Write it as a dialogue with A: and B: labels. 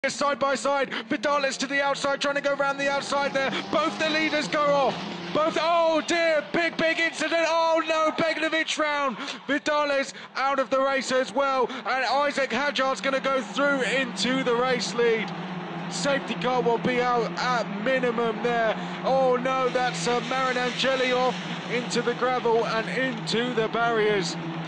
A: Side by side, Vidales to the outside, trying to go around the outside there. Both the leaders go off. Both, oh dear, big incident. Oh no, Beganovic round. Vidales out of the race as well. And Isaac Hadjar's going to go through into the race lead. Safety car will be out at minimum there. Oh no, that's Marin Angeli off into the gravel and into the barriers.